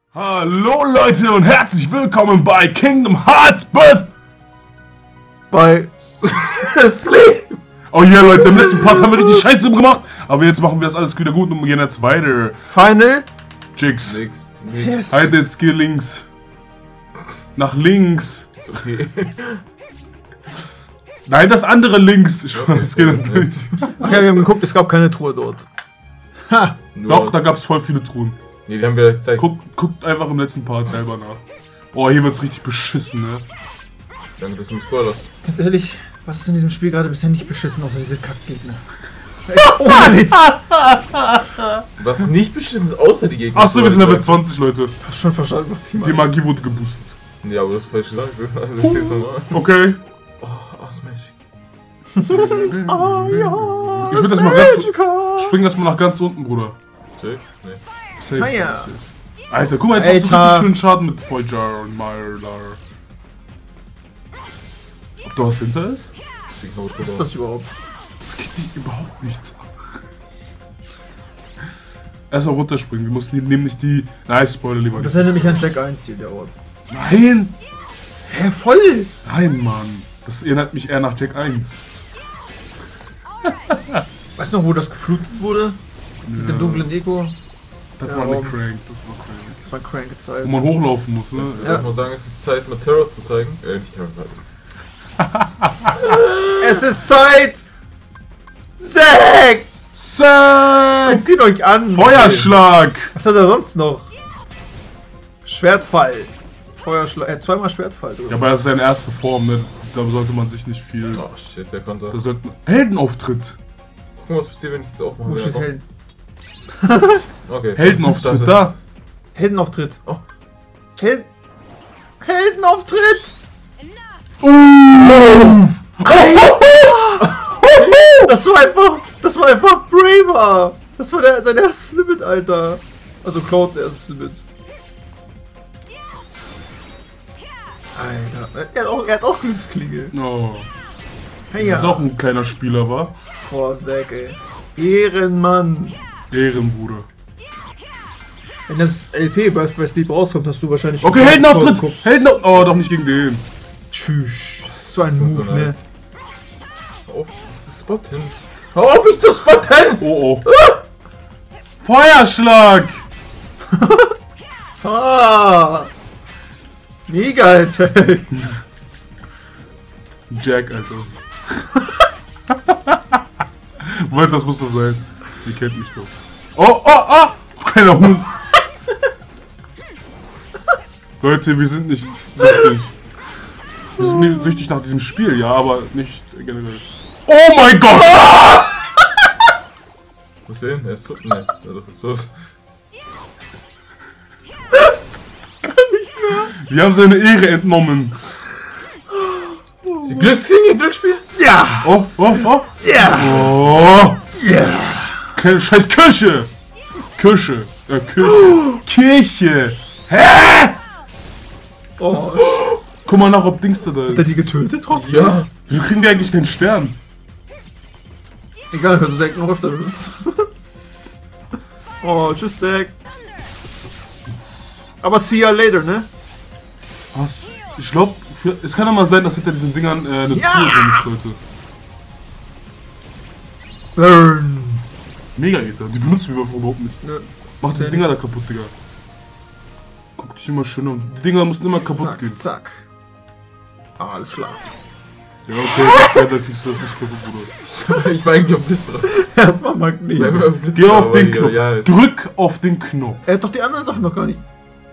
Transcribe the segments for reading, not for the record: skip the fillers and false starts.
Hallo Leute und herzlich willkommen bei Kingdom Hearts Birth bei Sleep. Oh ja Leute, im letzten Part haben wir richtig Scheiße gemacht, aber jetzt machen wir das alles wieder gut und gehen jetzt weiter. Final Jigs. Yes. Halt den Skill links. Nach links. Okay. Nein, das andere links. Das geht natürlich. Ach ja, wir haben geguckt, es gab keine Truhe dort. Ha! Doch, da gab es voll viele Truhen. Ne, die haben wir gezeigt. Guckt einfach im letzten Part selber nach. Oh, hier wird's richtig beschissen, ne? Danke, dass du mir spoilerst. Ganz ehrlich, was ist in diesem Spiel gerade bisher nicht beschissen, außer diese Kackgegner? Ohne Witz. Was nicht beschissen ist, außer die Gegner. Achso, wir sind Level 20, Leute. Hast schon verstanden, was ich meine? Die Magie wurde geboostet. Ja, aber das ist falsch gesagt. Also, ich jetzt nochmal. Okay. Oh, Smash. Ah ja. Ich würde das mal ganz. Spring das mal nach ganz unten, Bruder. Safe? Nee. Safe, Ah ja. safe. Alter, guck mal, jetzt machst du richtig schön Schaden mit Voyager und Mylar. Ob da was hinter ist? Was ist das überhaupt? Das geht nicht, überhaupt nichts ab. Erstmal runterspringen, wir mussten nämlich die. Nein, Spoiler lieber Das nicht. erinnert mich an Jack 1 hier, der Ort. Nein! Hä, voll! Nein, Mann. Das erinnert mich eher nach Jack 1. Weißt du noch, wo das geflutet wurde? Mit dem dunklen Echo? Das Ja, war eine warum? Crank. Das war kranke Zeit. Wo man hochlaufen muss, ne? Ich würde mal sagen, es ist Zeit, mal Terror zu zeigen. Nicht Terror zu zeigen. Es ist Zeit! Zack! Zack! Guckt ihn euch an! Feuerschlag! Was hat er sonst noch? Schwertfall. Feuerschlag. Zweimal Schwertfall drin. Ja, aber das ist seine erste Form, ne? Da sollte man sich nicht viel. Oh shit, der konnte. Da sollte Heldenauftritt. Guck mal, was passiert, wenn ich das auch mache. Wo steht Helden? Okay. Heldenauftritt, da. Heldenauftritt. Oh. Heldenauftritt! Das war einfach Braver! Das war sein erstes Limit, Alter. Also Clouds erstes Limit. Alter, er hat auch Glücksklinge. Oh. Hey, Das ist auch ein kleiner Spieler, war. Boah, Zack, ey. Ehrenmann. Ehrenbruder. Wenn das LP Birth by Sleep rauskommt, hast du wahrscheinlich Okay, Heldenauftritt! Heldenauftritt! Oh, doch nicht gegen den. Tschüss. Das ist so ein Das ist Move, so ne? nice. Hör auf, mich zu spotten. Hör auf, mich zu spotten! Oh, oh. Feuerschlag! Ah! Mega, Alter. Jack, Alter. Moment, das muss das sein. Die kennt mich doch. Oh, oh, oh! Kleiner Huhn. Leute, wir sind nicht süchtig. Wir sind nicht süchtig nach diesem Spiel, ja, aber nicht generell. Oh mein Gott! Wo ist der hin? Er ist tot? Ne, doch, ist tot. Wir haben seine Ehre entnommen. Die Glückslinie, Glücksspiel? Ja! Oh, oh, oh. Ja! Oh! Ja! Keine scheiß Kirche! Kirche! Kirche! Kirche! Hä? Oh, Guck mal nach, ob Dings da hat er ist. die getötet trotzdem? Ja. Wieso kriegen wir eigentlich keinen Stern? Egal, kannst du Zack noch öfter benutzen. Oh, tschüss, Zack. Aber see ya later, ne? Was? Ich glaube, es kann doch mal sein, dass hinter diesen Dingern eine Ja! Truhe drin ist, Leute. Burn. Mega Ether, die benutzen wir überhaupt nicht. Ne. Mach diese Dinger da kaputt, Digga. Guck dich immer schön um. Die Dinger müssen immer kaputt gehen. Zack, zack. Ah, alles klar. Ja, okay, da kriegst du das nicht kaputt, Bruder. Ich war eigentlich auf Blitz drauf. Erstmal Magnet. Geh auf den Knopf. Ja, ist Drück auf den Knopf. Er hat doch die anderen Sachen noch gar nicht.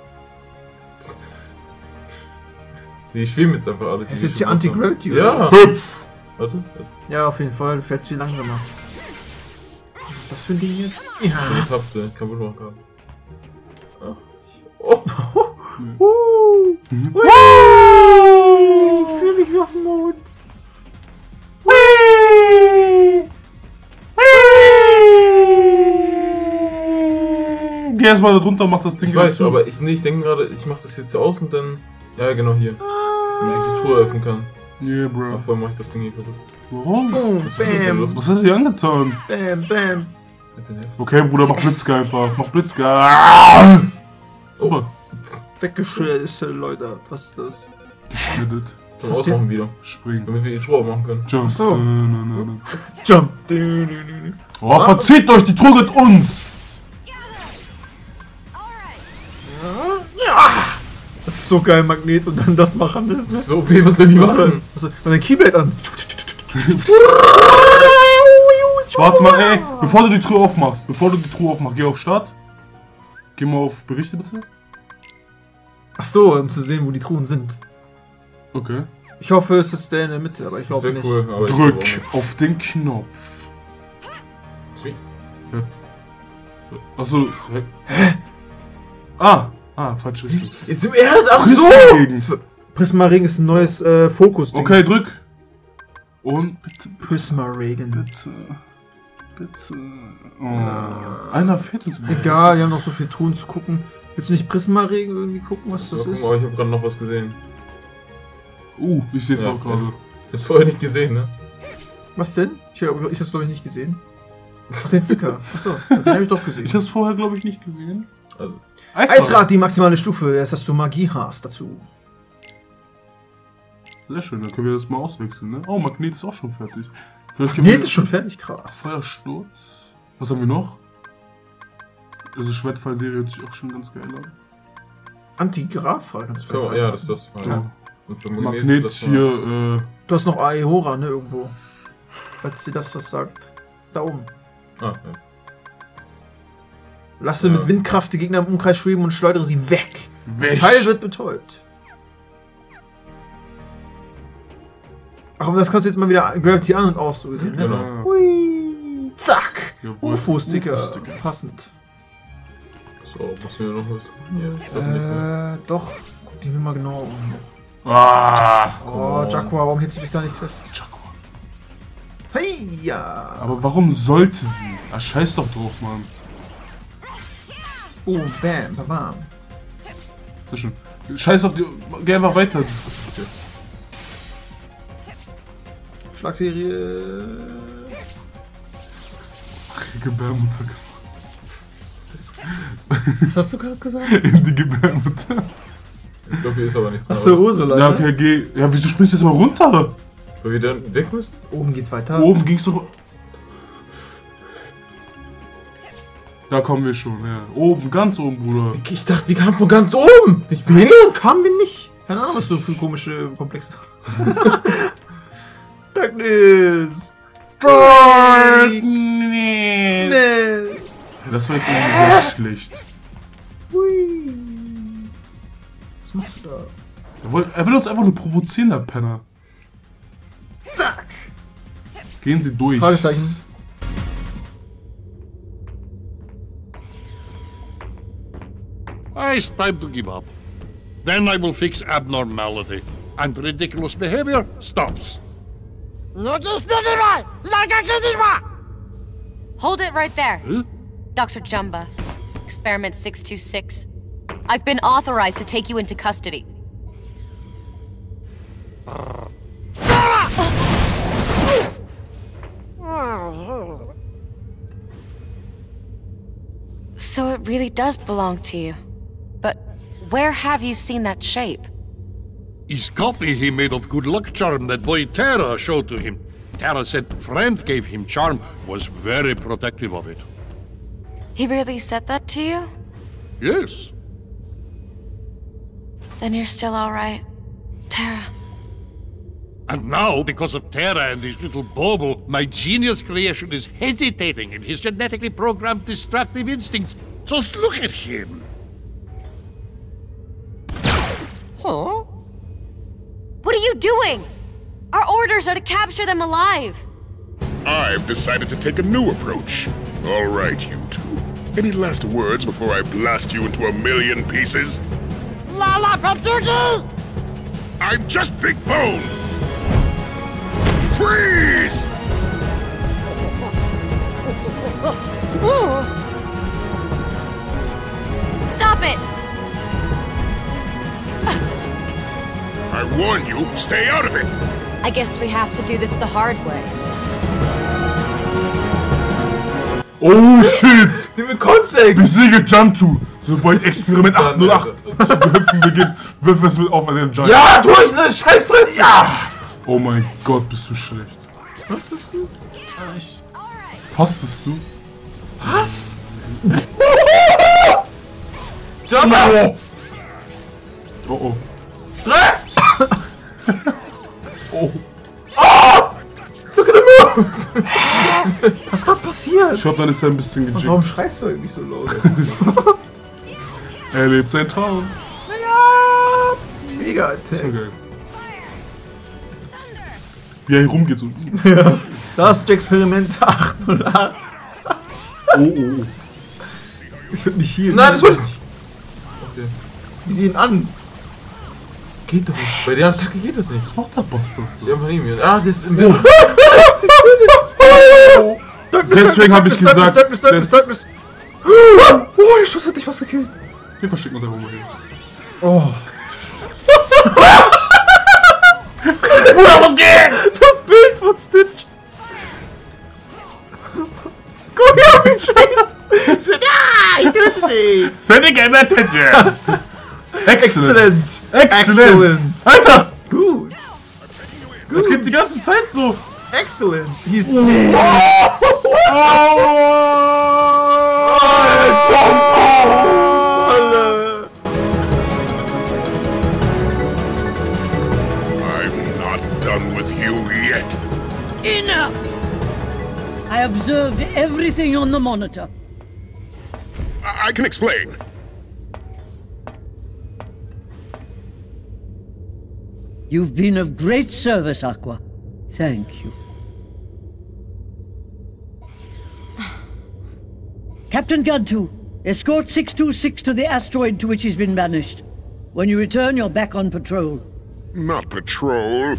die schwimmen jetzt einfach alle. Er ist jetzt hier Anti-Gravity, oder Ja. was? Hüpf! Warte. Ja, auf jeden Fall. Du fährst viel langsamer. Was ist das für ein Ding jetzt? Die Ja. Kapsel, kaputt machen kann. Oh. Ich fühle mich wie auf dem Mond. Geh erstmal da drunter, mach das Ding Ich wieder weiß, zu. aber ich denke gerade, ich mach das jetzt aus und dann. Ja, genau hier. Damit ich die Truhe öffnen kann. Yeah, bro. Auf einmal mach ich das Ding hier kaputt. Warum? Boom, Was ist das in der bam, Luft? Was hat er dir angetan? bam, bam. Ich bin heftig. Okay, Bruder, mach Blitzgeil einfach. Mach Blitzgeil. Ah! Oh. Guck mal. weggeschleudert. Was ist das? Geschnittet. Zum Ausmachen wieder. Springen. Damit wir die Truhe machen können. Jump. so. Jump. Jump. Oh, verzieht euch, die Truhe gehört uns! Das ist so geil, Magnet und dann das machen. Das ist So, okay, was denn die machen? und ein Keyblade an. Warte mal, ey, bevor du die Truhe aufmachst, geh auf Start. Geh mal auf Berichte bitte. Ach so, um zu sehen, wo die Truhen sind. Okay. Ich hoffe, es ist der in der Mitte, aber ich Das glaube wäre nicht. cool. Aber Drück ich glaube auch auf den Knopf. Sweet. Achso, hä? Falsche Richtung. Jetzt im Ernst? Ach Prismaregen. so! Prismaregen ist ein neues Fokus-Ding. Okay, drück. Und bitte, Prismaregen. bitte. Oh. Einer fehlt uns. Egal, wir haben noch so viel Truhen zu gucken. Willst du nicht Prismaregen irgendwie gucken, was das So, ist? guck mal, ich habe gerade noch was gesehen. Ich sehe es Ja. auch gerade. Ich hab's vorher nicht gesehen, ne? Was denn? Ich hab's glaube ich nicht gesehen. Ach, den Sticker. Achso, den habe ich doch gesehen. Ich hab's vorher, glaube ich, nicht gesehen. Also, Eisrad, die maximale Stufe, erst dass du Magie hast dazu. Sehr schön, dann können wir das mal auswechseln, ne? Oh, Magnet ist auch schon fertig. Vielleicht können Magnet wir ist schon fertig, krass. Feuersturz. Was haben wir noch? Also Schwertfall-Serie hört sich auch schon ganz geil an. Antigrapha, ganz ja, ja, das ist das. Ja. Und für Magnet das war- hier, Du hast noch Aehora, ne, irgendwo. Falls dir das was sagt. Da oben. Ah, ja. Lasse Ja. mit Windkraft die Gegner im Umkreis schweben und schleudere sie weg. weg. Teil wird betäubt. Ach, und das kannst du jetzt mal wieder Gravity an und aus, so gesehen, ne? Genau. Hui. Zack. Jawohl. UFO-Sticker. UFO-Sticker. Passend. So, muss mir noch was. Hier, ich glaub nicht, ne? Doch. Guck die mir mal genau um. Oh, Jaguar, warum hältst du dich da nicht fest? Jaguar. Hey, ja. Aber warum sollte sie? Scheiß doch drauf, Mann. Oh, bam, bam. Sehr schön. Scheiß auf die. Geh einfach weiter. Schlagserie. Gebärmutter. Was hast du gerade gesagt? In die Gebärmutter. Ich glaube, hier ist aber nichts mehr. Achso, oder? Ursula. Ja, ne? okay, geh. Ja, wieso springst du jetzt mal runter? Weil wir dann weg müssen? Oben geht's weiter. Oben ging's doch. Da kommen wir schon, ja. Oben, ganz oben, Bruder. Ich dachte, wir kamen von ganz oben. Ich bin Nee, kamen wir nicht. Keine Ahnung, was so für komische Komplexe. Darkness. Nee. Nee. Das war jetzt irgendwie sehr schlecht. Hui. Was machst du da? Er will uns einfach nur provozieren, der Penner. Zack. Gehen Sie durch. Fragezeichen. It's time to give up. Then I will fix abnormality, and ridiculous behavior stops. Hold it right there. Huh? Dr. Jumba. Experiment 626. I've been authorized to take you into custody. So it really does belong to you. But where have you seen that shape? His copy he made of good luck charm that boy Terra showed to him. Terra said friend gave him charm, was very protective of it. He really said that to you? Yes. Then you're still alright. Tara. And now, because of Terra and his little Bobo, my genius creation is hesitating in his genetically programmed destructive instincts. Just look at him. Huh? What are you doing? Our orders are to capture them alive. I've decided to take a new approach. All right, you two. Any last words before I blast you into a million pieces? Lala Patuki! I'm just Big Bone! Freeze! Stop it! I warn you, stay out of it! I guess we have to do this the hard way. Oh shit! Gib mir Kontext! Besiege Jantu! Sobald Experiment 808 zu hüpfen beginnt, wirf es mit auf einen Giant. Ja, tu ich ne Scheißfresse! Ja! Oh mein Gott, bist du schlecht. Was ist du? Fastest du? Was? Jumper! Oh oh. Stress! Oh. Look at the moves! Was ist gerade passiert? Schaut, dann ist er ein bisschen Und gejinkt. warum schreist du eigentlich so laut? Er lebt seinen Traum. Mega Das ist so Attack. geil. Wie er hier rumgeht so. Das ist Experiment 808. Oh oh. Ich würde mich hier. Nein, das soll ich nicht! Okay. Wie sie ihn an. Geht doch nicht. Bei der Attacke geht das nicht. Was macht der Bastard? Ich einfach neben mir. Ah, das ist im Wind. Deswegen habe ich gesagt, Darkness. Oh, der Schuss hat dich fast gekillt. wir verschicken uns einfach mal hier. Oh. Bruder, was geht? Das Bild von Stitch. Guck mal, wie scheiße. Ah, ich töte dich. Sending an attention. Excellent. Excellent. Alter, Gut. das geht die ganze Zeit so. Excellent. He's I'm not done with you yet. Enough! I observed everything on the monitor. I can explain. You've been of great service, Aqua. Thank you. Captain Gantu, escort 626 to the asteroid to which he's been banished. When you return, you're back on patrol. Not patrol.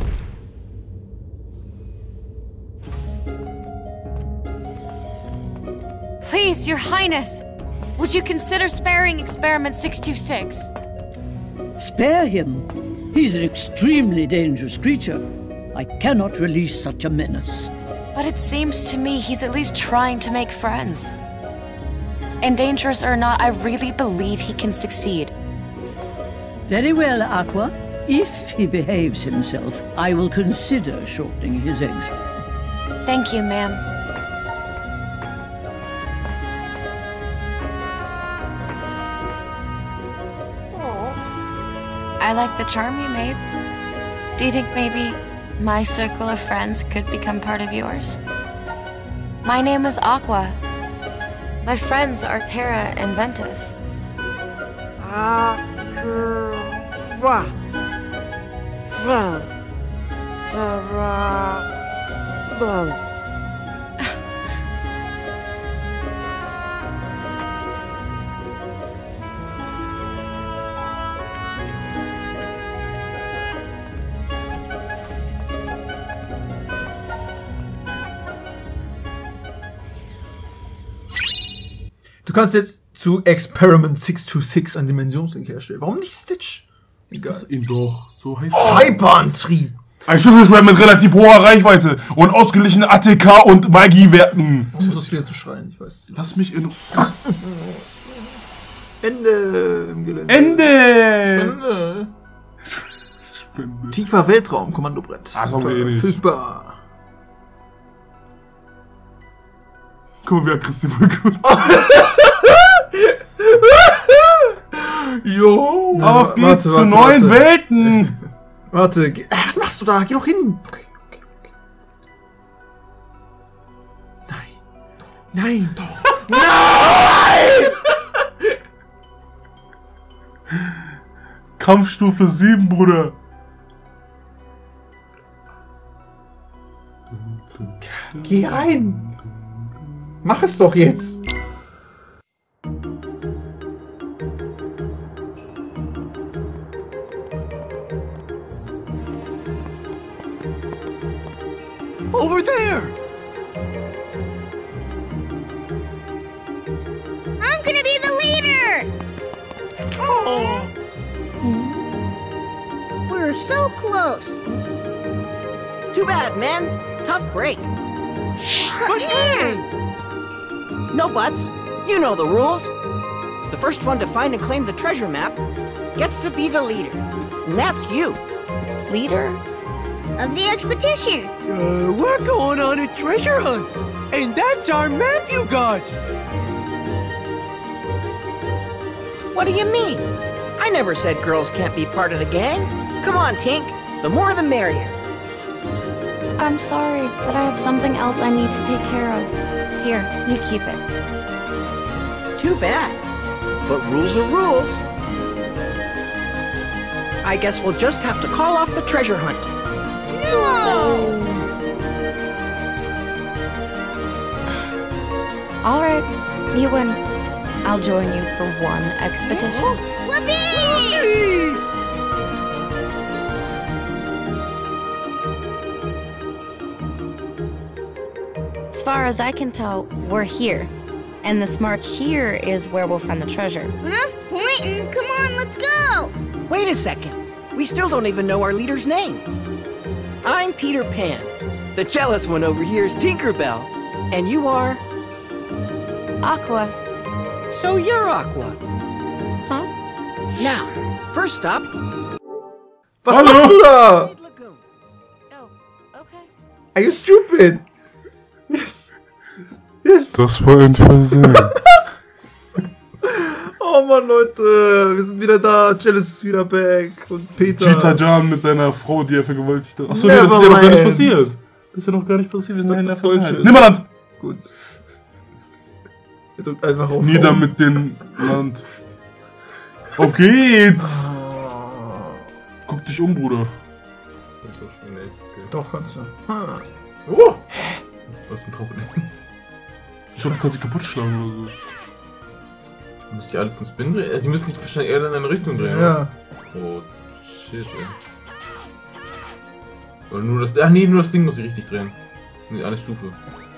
Please, Your Highness, would you consider sparing Experiment 626? Spare him. He's an extremely dangerous creature. I cannot release such a menace. But it seems to me he's at least trying to make friends. And dangerous or not, I really believe he can succeed. Very well, Aqua. If he behaves himself, I will consider shortening his exile. Thank you, ma'am. I like the charm you made. Do you think maybe my circle of friends could become part of yours? My name is Aqua. My friends are Terra and Ventus. Du kannst jetzt zu Experiment 626 einen Dimensionslink herstellen. Warum nicht Stitch? Egal. Ihn doch, so heißt Oh, Hyperantrieb. Ein Schlüsselschwert mit relativ hoher Reichweite und ausgeglichenen ATK und Magiewerten. Ich muss das wieder zu schreien, ich weiß es nicht. Lass mich in... Ende im Gelände. Ende! Tiefer Weltraum, Kommandobrett. Ah, das haben wir eh nicht. Verfügbar. Guck mal, wer Christi voll gut. Jo, auf geht's zu neuen Welten. Warte, was machst du da? Geh doch hin. Okay. Nein. Nein! Kampfstufe 7, Bruder. Geh rein. Mach es doch jetzt. Over there! I'm gonna be the leader! Oh. We're so close. Too bad, man. Tough break. But hey! No buts. You know the rules. the first one to find and claim the treasure map, gets to be the leader. And that's you. Leader? Of the expedition. We're going on a treasure hunt. And that's our map you got. What do you mean? I never said girls can't be part of the gang. Come on, Tink. The more the merrier. I'm sorry, but I have something else I need to take care of. Here, you keep it. Too bad. But rules are rules. I guess we'll just have to call off the treasure hunt. No! All right, you win. I'll join you for one expedition. Whoopee! As far as I can tell, we're here. And this mark here is where we'll find the treasure. Enough pointing. Come on, let's go. Wait a second. We still don't even know our leader's name. I'm Peter Pan. The jealous one over here is Tinkerbell. And you are? Aqua. So you're Aqua. Huh? Now, first stop. Was Hallo? machst du da? Oh, okay. Are you stupid? Yes. Yes. Das war ein Versehen. Oh Mann, Leute. Wir sind wieder da. Jealous ist wieder back. Und Peter. Cheetah Jan mit seiner Frau, die er vergewaltigt hat. Achso, nee, Never das ist ja noch gar nicht mind. passiert. Das ist ja noch gar nicht passiert. Wir sind ja in der Das Deutsche. Vergangenheit. Nimmerland! Gut. Er drückt einfach auf. Nieder mit dem Land. Auf geht's! Guck dich um, Bruder. Doch, kannst du. Ha. Oh! Was ist ein Trampolin? Ich glaube, du kannst sie kaputt schlagen oder so. Müsst ihr alles zum Spin drehen? Die müssen sich wahrscheinlich eher in eine Richtung drehen, Ja. oder? Oh, shit, ey. Oder nur das... Ach nee, nur das Ding muss ich richtig drehen. Nee, eine Stufe.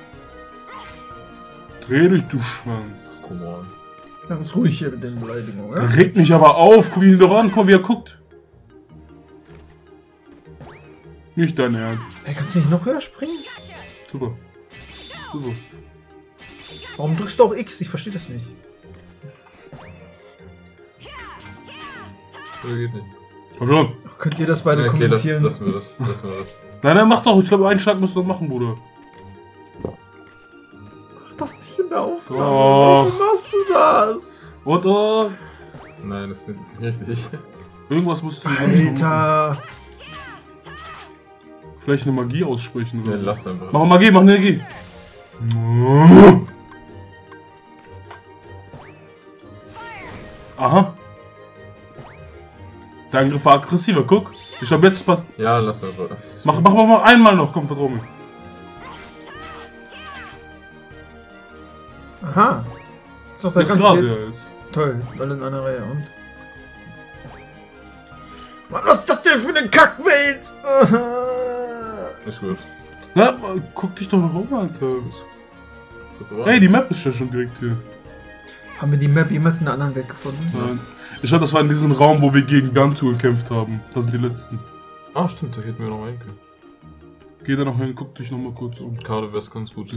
Dreh dich, du Schwanz. Come on. Ganz ruhig hier mit den Beleidigungen, ja? Er regt mich aber auf. Guck ihn doch an. Guck mal, wie er guckt. Nicht dein Ernst. Hey, kannst du nicht noch höher springen? Super. Super. Warum drückst du auch X? Ich verstehe das nicht. So geht nicht. Komm schon. Könnt ihr das beide Okay, kommentieren? lassen wir das. Lassen wir das. Nein, nein, mach doch. Ich glaube, einen Schlag musst du noch machen, Bruder. Mach das nicht in der Aufnahme. Oh. Warum machst du das? Und, Nein, das ist nicht richtig. irgendwas musst du... Alter. Vielleicht eine Magie aussprechen Ja, oder so. lass einfach. Mach Magie, mach eine Magie. Aha. Der Angriff war aggressiver, guck. Ich glaube, jetzt passt. Ja, lass einfach. Mach einmal noch, komm, vertrau mir. Aha. Ist doch der Jetzt ganze gerade, Welt. ja, jetzt. Toll, alle in einer Reihe und. Mann, was ist das denn für eine Kackwelt? Ist gut. Ja, guck dich doch noch um, Alter. Hey, die Map ist ja schon direkt hier. Haben wir die Map jemals in einer anderen Welt gefunden? Nein. Ich glaube, das war in diesem Raum, wo wir gegen Gantu gekämpft haben. Das sind die letzten. Ah, stimmt, da hätten wir noch rein können. Geh da noch hin, guck dich noch mal kurz um. Gerade wär's ganz gut.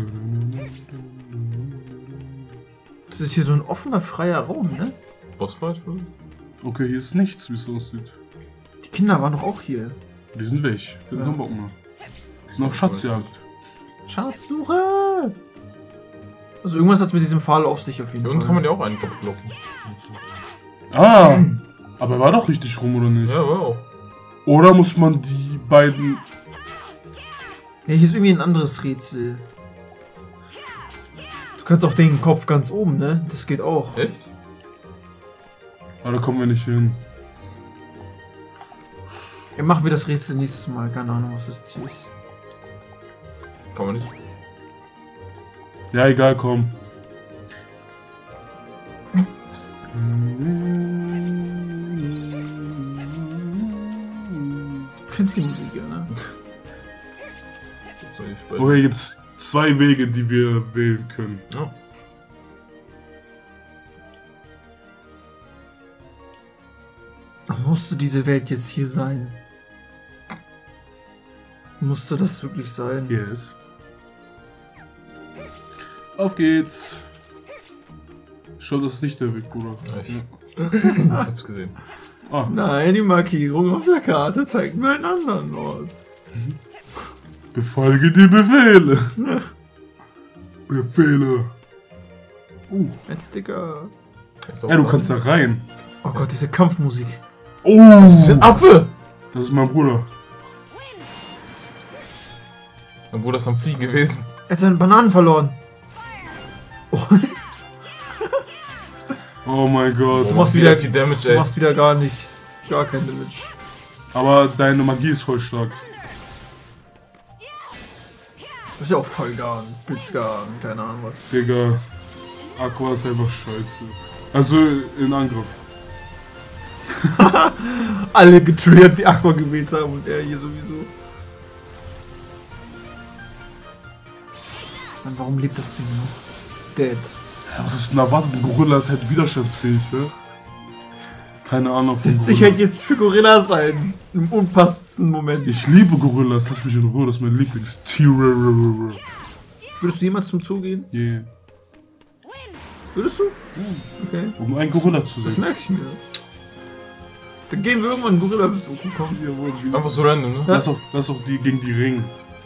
Das ist hier so ein offener, freier Raum, ne? Bossfight für? Okay, hier ist nichts, wie es aussieht. Die Kinder waren doch auch hier. Die sind weg. Die sind Bock mehr. Die sind auf Schatzjagd. Schatzsuche! Also irgendwas hat es mit diesem Pfahl auf sich auf jeden Hier Fall. unten kann man ja auch einen blocken. Ah! Aber er war doch richtig rum, oder nicht? Ja, war auch. Oder muss man die beiden... Ja, hier ist irgendwie ein anderes Rätsel. Du kannst auch den Kopf ganz oben, ne? Das geht auch. Echt? Aber da kommen wir nicht hin. Ja, machen wir das Rätsel nächstes Mal. Keine Ahnung, was das jetzt hier ist. Kann man nicht. Ja, egal, komm. Du kennst die Musik, ja, ne? Das war nicht spät. Okay, gibt es 2 Wege, die wir wählen können. Ja. Musste diese Welt jetzt hier sein? Musste das wirklich sein? Yes. Auf geht's. Schau, das ist nicht der Weg, Bruder. Ich hab's gesehen. Ah. Nein, die Markierung auf der Karte zeigt mir einen anderen Ort. Befolge die Befehle. Befehle. Ein Sticker. Ja, du kannst da rein. Oh Gott, diese Kampfmusik. Oh, Das ist ein Affe! das ist mein Bruder. Mein Bruder ist am Fliegen gewesen. Er hat seine Bananen verloren. Oh mein Gott. Du machst wieder viel Damage, Du ey. machst wieder gar kein Damage. Aber deine Magie ist voll stark. Das ist ja auch Vollgarn, Blitzgarn, keine Ahnung was. Digga, Aqua ist einfach scheiße. Also in Angriff. Alle getriggert, die Aqua gewählt haben und er hier sowieso. Mann, warum lebt das Ding noch? Dead. Ja, was ist denn erwartet? Ein Gorilla ist halt widerstandsfähig, ne? Keine Ahnung. Setzt sich halt jetzt für Gorillas ein. Im unpassendsten Moment. Ich liebe Gorillas, lass mich in Ruhe, das ist mein Lieblingstier. Würdest du jemals zum Zoo gehen? Yeah. Würdest du? Okay. Um einen Gorilla zu Das sehen. merke ich mir. Dann gehen wir irgendwann einen Gorilla besuchen. Komm. Einfach so random, ne? Lass auch die gegen die Ringen.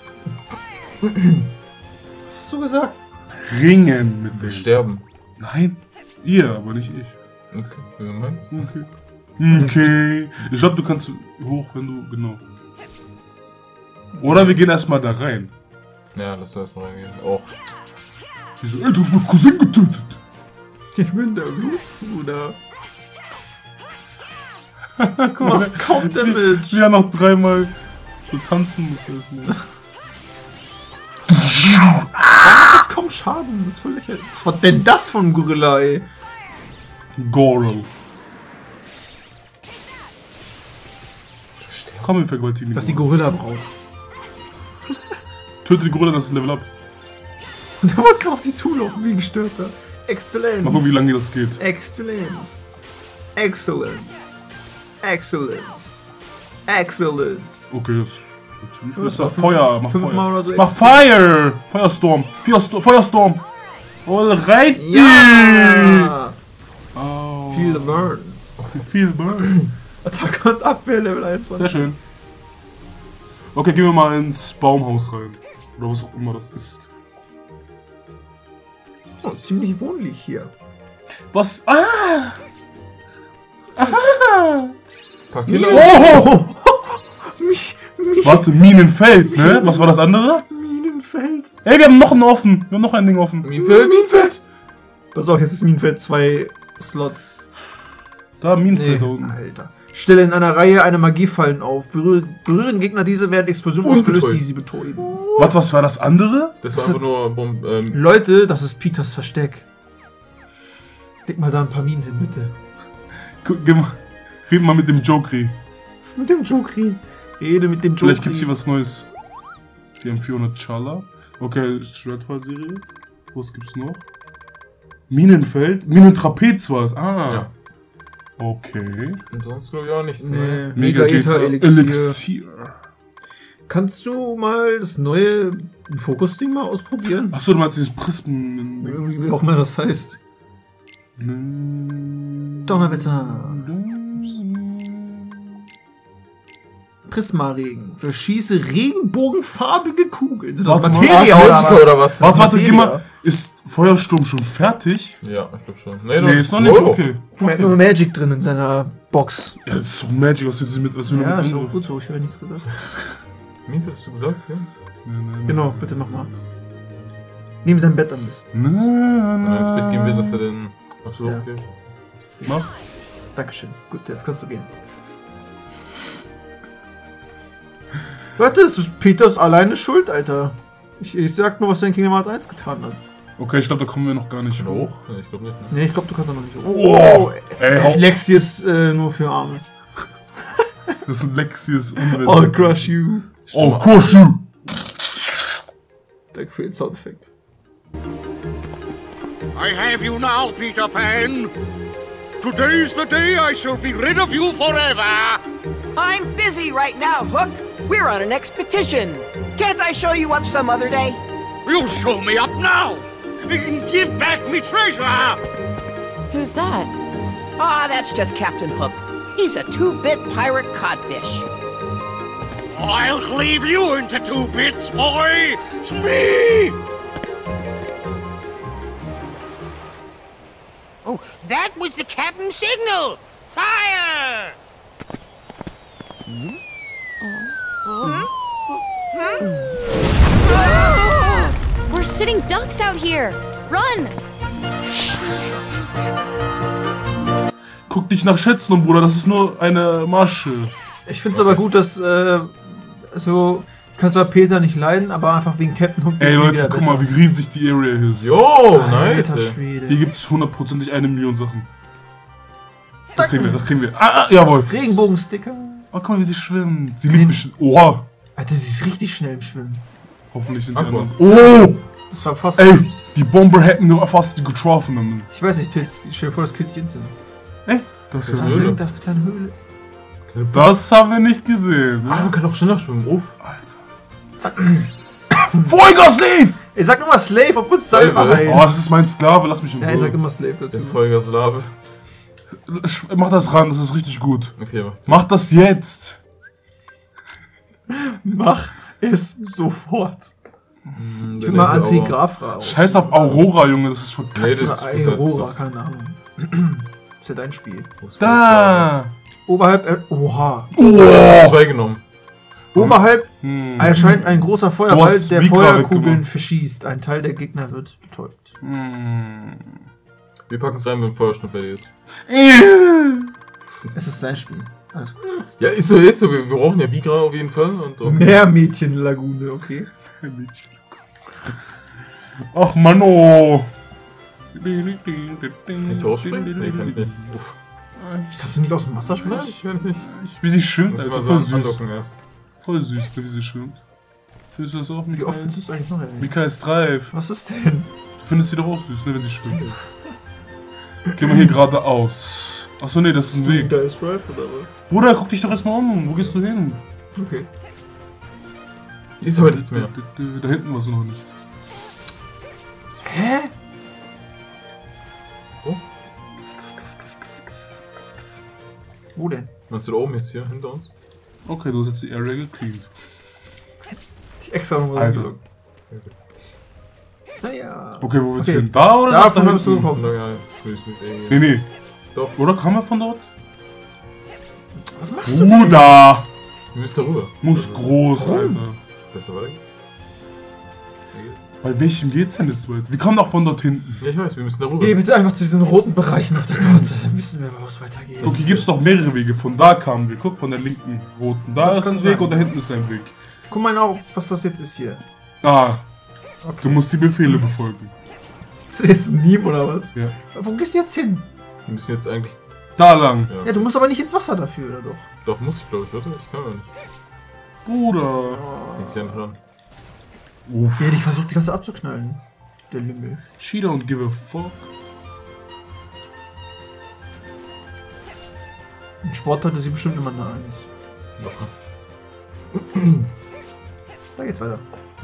Was hast du gesagt? Ringen mit Wir denen. sterben. Nein, ihr, aber nicht ich. Okay, wie du meinst. Okay. Ich glaube, du kannst hoch, wenn du. Genau. Oder wir gehen erstmal da rein. Ja, lass erstmal reingehen. Auch. Die so, ey, du hast meinen Cousin getötet. Ich bin der Blutsbruder. Was kommt denn mit? Wir haben noch dreimal so tanzen müssen erstmal. Das kommt Schaden. Das ist voll lächerlich. Was war denn das von Gorilla, ey? Goril. Komm, wir vergewaltigen Das ist die Gorilla-Braut. Töte die Gorilla, das ist Level Up. Und der wollte gerade auf die zulaufen wie ein Gestörter. Exzellent. Mal gucken, wie lange das geht. Exzellent. Excellent. Excellent. Excellent. Okay, das ist ziemlich gut. Das war Feuer, mach fünfmal Feuer. oder so Mach Fire! Feuerstorm. Feuerstorm. Alright. Ja! Oh. Feel the burn. Viel Burn. Attacke und Abwehr Level 21. Sehr schön. Okay, gehen wir mal ins Baumhaus rein. Oder was auch immer das ist. Oh, ziemlich wohnlich hier. Was? Ah! Paar Kilo. Oh! Mich Warte, Minenfeld, ne? Was war das andere? Minenfeld. Ey, wir haben noch einen offen. Wir haben noch ein Ding offen. Minenfeld. Pass auf, jetzt ist Minenfeld 2 Slots. Da, Minenfeld da unten. Alter. Stelle in einer Reihe eine Magiefallen auf. Berühren Gegner diese, werden Explosionen ausgelöst, die sie betäuben. Was war das andere? Das war einfach nur Leute, das ist Peters Versteck. Leg mal da ein paar Minen hin, bitte. Red mal mit dem Jokri. Mit dem Jokri. Rede mit dem Jokri. Vielleicht gibt's hier was Neues. Wir haben 400 Chala. Okay, Shredfire-Serie. Was gibt's noch? Minenfeld? Minentrapez war es. Ah. Ja. Okay. Und sonst glaube ich auch nichts. Nee. Ne? Mega-Ether Elixier. Elixier. Kannst du mal das neue Fokus-Ding mal ausprobieren? Achso, du meinst dieses Prismen. Wie auch immer das heißt. Donnerwetter. Prismaregen. Verschieße regenbogenfarbige Kugeln. Sind das Warte mal, Materie oder was? Warte, geh mal. Ist Feuersturm schon fertig? Ja, ich glaube schon. Nee, ist noch nicht. Okay. Er hat nur Magic drin in seiner Box. Ja, das ist doch Magic, was wir mit. Was wir Ja, mit ist auch gut so. Ich habe ja nichts gesagt. Minenfeld hast du gesagt, ja? Genau, bitte nochmal. Neben seinem Bett am besten. Wenn wir ins Bett gehen will, dass er den. Achso, Ja. okay. Mach. Dankeschön. Gut, jetzt kannst du gehen. Warte, das ist Peters alleine Schuld, Alter. Ich sag nur, was dein Kingdom Hearts 1 getan hat. Okay, ich glaube, da kommen wir noch gar nicht hoch. Nee, ich glaube nicht. Ne? Nee, ich glaube, du kannst da noch nicht hoch. Oh, ey, Dyslexie ist nur für Arme. Das sind Lexies Umwelt. I'll crush you. Oh, crush you! Da fehlt Soundeffekt. I have you now, Peter Pan. Today's the day I shall be rid of you forever. I'm busy right now, Hook. We're on an expedition. Can't I show you up some other day? You show me up now. Give back me treasure. Who's that? Ah, that's just Captain Hook. He's a 2-bit pirate codfish. I'll cleave you into 2 bits, boy! It's me! Oh, that was the captain's signal! Fire! We're sitting ducks out here. Run! Guck dich nach Schätzen um, Bruder, das ist nur eine Masche. Ich find's aber gut, dass, so, kann zwar Peter nicht leiden, aber einfach wegen Captain Hook. Ey Leute, guck mal, wie riesig die Area hier ist. Jo, nice. Hier gibt's 100%ig 1 Million Sachen. Das kriegen wir, das kriegen wir. Ah, jawohl. Regenbogensticker. Oh, guck mal, wie sie schwimmen. Sie liegt bestimmt. Oha. Alter, sie ist richtig schnell im Schwimmen. Hoffentlich sind die Aqua. anderen. Oh! Das war fast. Ey, die Bomber hätten nur fast getroffen. Ich weiß nicht, stell dir vor, das killt dich instant. Ey, das ist eine eine Höhle. Höhle. Da ist eine kleine Höhle. Das haben wir nicht gesehen. Ah, man kann auch schneller schwimmen. Uff. Zack. Vollgas-Slave! Ey, sag nur mal Slave, obwohl es Salva Slave. heißt. Oh, das ist mein Sklave, lass mich in Ja, er sagt Ruhe. immer Slave dazu. Der Vollgas-Lave. Mach das ran, das ist richtig gut. Okay, Mach das jetzt! Mach es sofort. Ich Ich will mal Anti-Grafra. Scheiß auf Aurora, Junge, das ist schon Nee, kacke. das Oder ist Aurora, keine Ahnung. Das ist ja dein Spiel. Da! Oberhalb, oha. Oh! 2 genommen. Oberhalb Hm. erscheint ein großer Du Feuerball, hast der Vika Feuerkugeln weggemacht. verschießt. Ein Teil der Gegner wird betäubt. Hm. Wir packen es rein, wenn Feuerschnitt fertig ist. Es ist sein Spiel. Alles gut. Ja, ist so jetzt so. Wir brauchen ja Vigra auf jeden Fall. Und okay. Meermädchenlagune, okay. Ach, Mann, Kann ich rausspringen? Nee, kann ich nicht. Uff. Kannst du nicht aus dem Wasser schwimmen? Nein, ich kann nicht. Wie sie schwimmt, Muss Alter, immer voll so süß. andocken erst. Voll süß, wie sie schwimmt. Findest du das auch, Wie Mikael? oft willst du es eigentlich noch erwähnen? Mikael Streif. Was ist denn? Du findest sie doch auch süß, ne, wenn sie schwimmt. Geh mal hier geradeaus. Achso, nee, das ist ein Weg. Da ist Drive oder was? Bruder, guck dich doch erstmal um. Wo gehst du hin? Okay. Hier ist aber nichts mehr. Da hinten warst du noch nicht. Hä? Wo denn? Meinst du da oben jetzt hier hinter uns? Okay, du hast jetzt die Area gecleant. Die extra nochmal Alter. angelockt. Naja. Okay, wo willst du Okay. hin? Da oder Davon da hast du hinten? gekommen. Na ja, das will ich nicht eh. Nee, nee. Doch. Oder kam er von dort? Was machst du denn? Bruder! Wir müssen da rüber. Muss groß, Warum? Alter. Besser weitergehen? Bei welchem geht's denn jetzt weit? Wir kommen doch von dort hinten. Ja, ich weiß, wir müssen da rüber. Geh bitte einfach zu diesen roten Bereichen auf der Karte. Dann wissen wir, wo es weitergeht. Guck, hier gibt's doch mehrere Wege. Von da kamen wir. Guck, von der linken roten. Da Das ist kann ein Weg sein. und da hinten ist ein Weg. Guck mal nach, was das jetzt ist hier. Ah, Okay. du musst die Befehle befolgen. Ist das jetzt ein Meme oder was? Ja. Wo gehst du jetzt hin? Wir müssen jetzt eigentlich. Da lang. Ja, du musst aber nicht ins Wasser dafür, oder doch? Doch, muss ich, glaube ich, oder? Ich kann ja nicht. Bruder. Die ist ja nicht dran. Uff. Ja, ich versucht die ganze abzuknallen. Der Lümmel. She don't give a fuck. Im Sport hatte sie bestimmt immer eine 1. Locker. Da geht's weiter.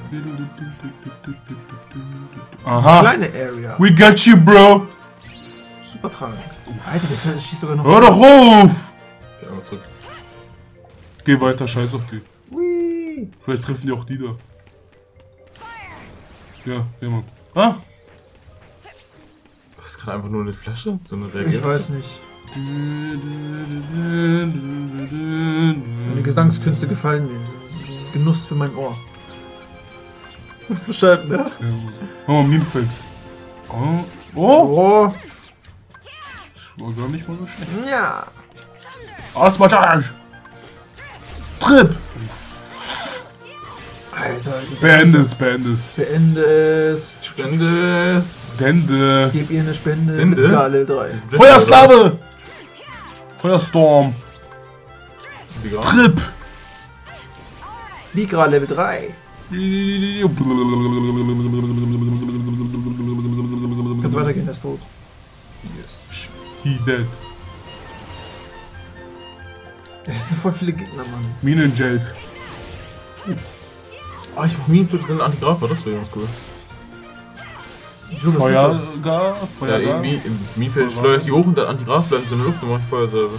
Aha. Kleine Area. We got you, bro. Super Trank. Alter, der schießt sogar noch. Hör doch auf. Geh einmal zurück. Geh weiter, scheiß auf die. Hui. Vielleicht treffen die auch die da. Ja, jemand. Ah? Das ist gerade einfach nur eine Flasche? So eine Ich Reagenz? weiß nicht. Meine Gesangskünste gefallen mir. Das ist ein Genuss für mein Ohr. Du hast Bescheid, ne? Oh, Minenfeld. Oh. Oh. Oh. Das war gar nicht mal so schlecht. Ja. Ausmarschage. Trip. Alter. Beende es, beende es. Beende es. Spende es. Bände. Gib ihr eine Spende Spende? mit Skala 3. Feuerslave. Feuerstorm. Trip. Vigra Level 3. Kannst weitergehen, der ist tot. Yes. He dead. Es sind voll viele Gegner, Mann. Minengeld. Ah, ich mach Minen für den Antigraf, das wäre ganz cool. Feuergar. Ja, irgendwie im Miefeld schleudere ich die hoch und dann Anti-Graf bleiben sie in der Luft und mache ich Feuersalve.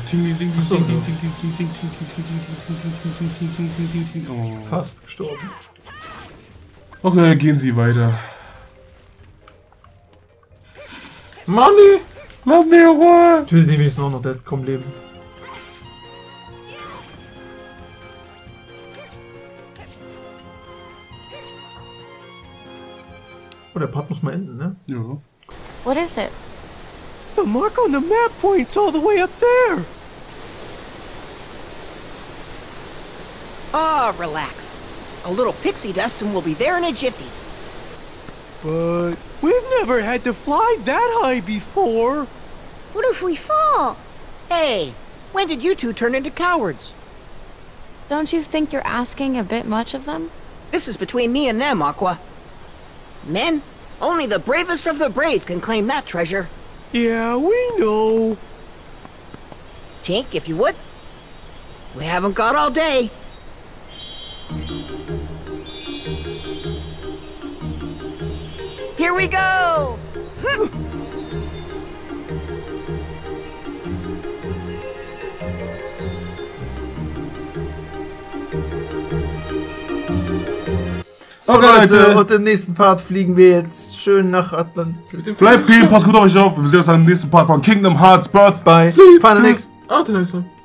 Fast gestorben. Okay, gehen Sie weiter. Money! Lass mich in Ruhe! Töte die wenigstens noch, der kommt leben. Oh, der Part muss mal enden, ne? Ja. What is it? The mark on the map points all the way up there. Ah, relax. A little pixie dust and we'll be there in a jiffy. But we've never had to fly that high before. What if we fall? Hey, when did you two turn into cowards? Don't you think you're asking a bit much of them? This is between me and them, Aqua. Men, only the bravest of the brave can claim that treasure. Yeah, we know. Tink, if you would. We haven't got all day. Here we go! So Leute, und im nächsten Part fliegen wir jetzt schön nach Atlantis. Bleibt lieb, passt gut auf euch auf. Wir sehen uns im nächsten Part von Kingdom Hearts Birth bei Sleep. Final Mix. Until next time.